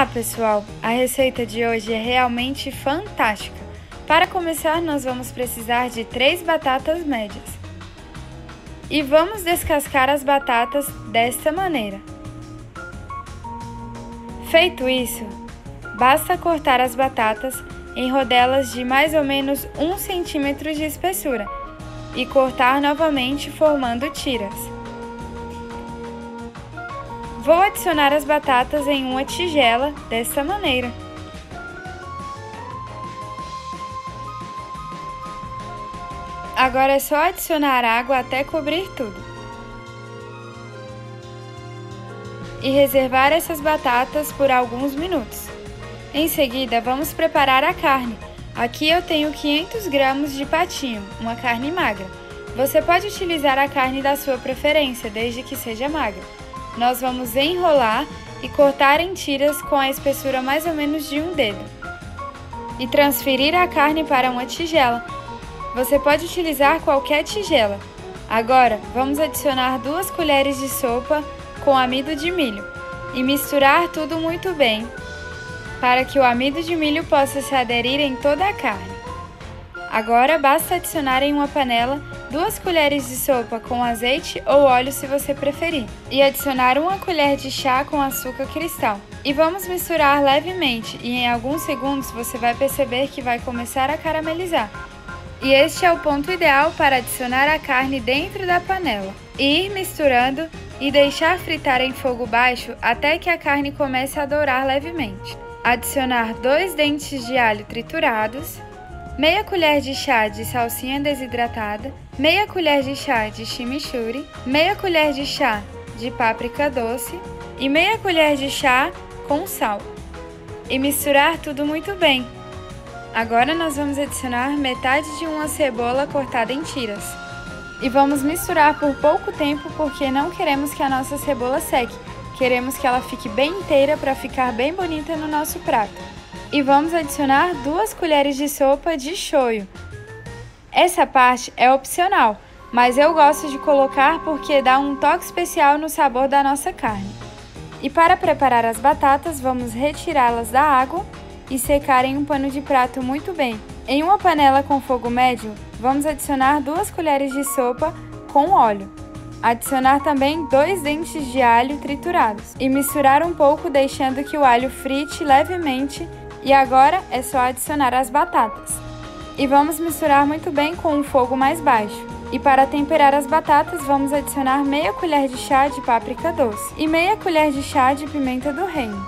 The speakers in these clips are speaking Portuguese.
Olá pessoal, a receita de hoje é realmente fantástica. Para começar, nós vamos precisar de 3 batatas médias. E vamos descascar as batatas desta maneira. Feito isso, basta cortar as batatas em rodelas de mais ou menos 1 centímetro de espessura e cortar novamente formando tiras. Vou adicionar as batatas em uma tigela desta maneira. Agora é só adicionar água até cobrir tudo. E reservar essas batatas por alguns minutos. Em seguida, vamos preparar a carne. Aqui eu tenho 500 gramas de patinho, uma carne magra. Você pode utilizar a carne da sua preferência, desde que seja magra. Nós vamos enrolar e cortar em tiras com a espessura mais ou menos de um dedo. E transferir a carne para uma tigela. Você pode utilizar qualquer tigela. Agora, vamos adicionar 2 colheres de sopa com amido de milho e misturar tudo muito bem, para que o amido de milho possa se aderir em toda a carne. Agora, basta adicionar em uma panela 2 colheres de sopa com azeite ou óleo se você preferir, e adicionar 1 colher de chá com açúcar cristal. E vamos misturar levemente e em alguns segundos você vai perceber que vai começar a caramelizar. E este é o ponto ideal para adicionar a carne dentro da panela, e ir misturando e deixar fritar em fogo baixo até que a carne comece a dourar levemente. Adicionar 2 dentes de alho triturados, meia colher de chá de salsinha desidratada, meia colher de chá de chimichurri, meia colher de chá de páprica doce e meia colher de chá com sal. E misturar tudo muito bem. Agora nós vamos adicionar metade de uma cebola cortada em tiras. E vamos misturar por pouco tempo porque não queremos que a nossa cebola seque. Queremos que ela fique bem inteira para ficar bem bonita no nosso prato. E vamos adicionar 2 colheres de sopa de shoyu. Essa parte é opcional, mas eu gosto de colocar porque dá um toque especial no sabor da nossa carne. E para preparar as batatas, vamos retirá-las da água e secar em um pano de prato muito bem. Em uma panela com fogo médio, vamos adicionar 2 colheres de sopa com óleo. Adicionar também 2 dentes de alho triturados e misturar um pouco deixando que o alho frite levemente. E agora é só adicionar as batatas. E vamos misturar muito bem com um fogo mais baixo. E para temperar as batatas, vamos adicionar meia colher de chá de páprica doce e meia colher de chá de pimenta do reino.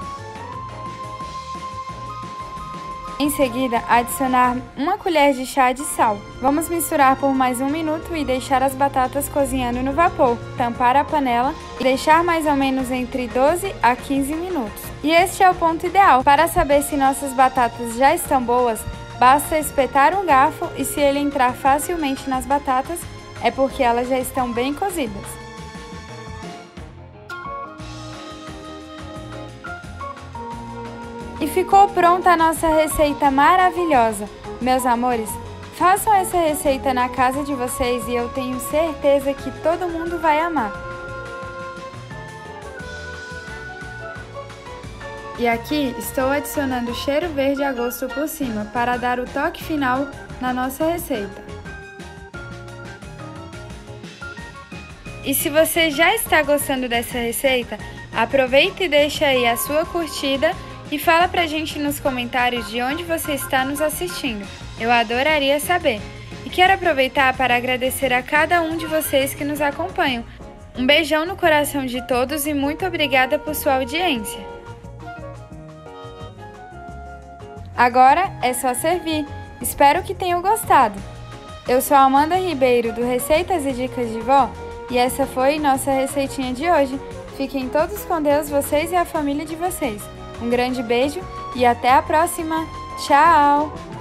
Em seguida, adicionar 1 colher de chá de sal. Vamos misturar por mais 1 minuto e deixar as batatas cozinhando no vapor. Tampar a panela e deixar mais ou menos entre 12 a 15 minutos. E este é o ponto ideal. Para saber se nossas batatas já estão boas, basta espetar um garfo e se ele entrar facilmente nas batatas, é porque elas já estão bem cozidas. E ficou pronta a nossa receita maravilhosa. Meus amores, façam essa receita na casa de vocês e eu tenho certeza que todo mundo vai amar. E aqui estou adicionando cheiro verde a gosto por cima para dar o toque final na nossa receita. E se você já está gostando dessa receita, aproveita e deixa aí a sua curtida e fala pra gente nos comentários de onde você está nos assistindo. Eu adoraria saber. E quero aproveitar para agradecer a cada um de vocês que nos acompanham. Um beijão no coração de todos e muito obrigada por sua audiência. Agora é só servir. Espero que tenham gostado. Eu sou a Amanda Ribeiro do Receitas e Dicas de Vó e essa foi nossa receitinha de hoje. Fiquem todos com Deus, vocês e a família de vocês. Um grande beijo e até a próxima. Tchau!